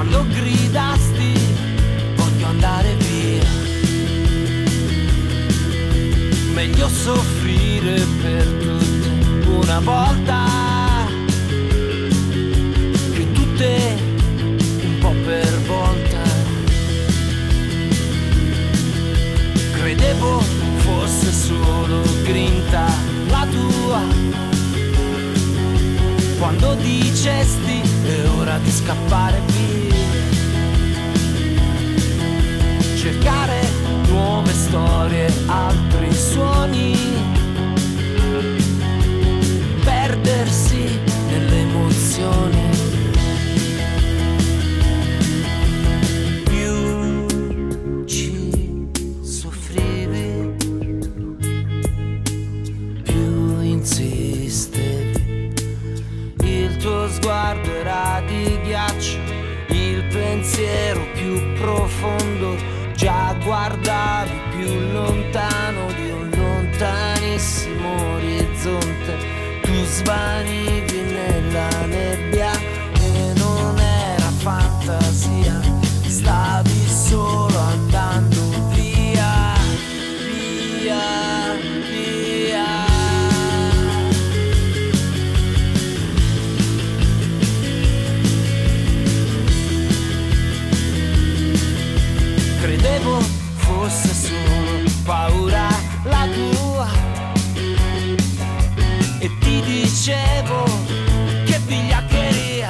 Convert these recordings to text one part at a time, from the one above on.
quando gridasti voglio andare via. Meglio soffrire per tutte una volta che tutte un po' per volta. Credevo fosse solo grinta la tua, quando dicesti è ora di scappare via. Cercare nuove storie, altri suoni, perdersi nelle emozioni. Più ci soffrivi, più insistevi. Il tuo sguardo era di ghiaccio, il pensiero più profondo. Già guardavi più lontano di un lontanissimo orizzonte. Tu svanivi nella nebbia e non era fantasia, stavi solo andando via, via, via. Credevo fosse solo paura la tua e ti dicevo che vigliaccheria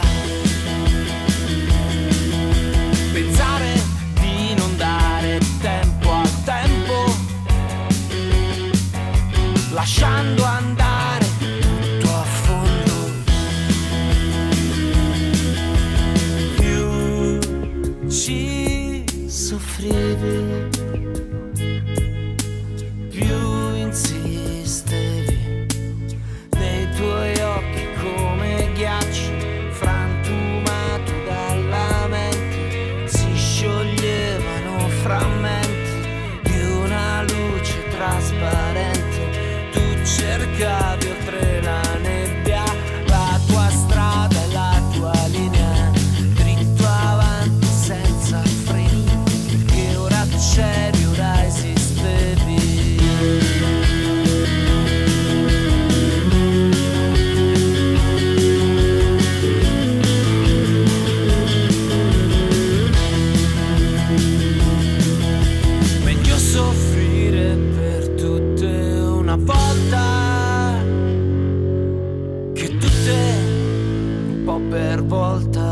pensare di non dare tempo al tempo, lasciando andare tutto a fondo. Più ci soffrivi, più insistevi, nei tuoi occhi come ghiaccio frantumato dalla mente si scioglievano frammenti di una luce trasparente. Tu cercavi oltre la nebbia la tua strada e la tua linea, dritto avanti senza freni, perché ora c'eri, ora esistevi. Meglio soffrire per tutte una volta che tutte un po' per volta.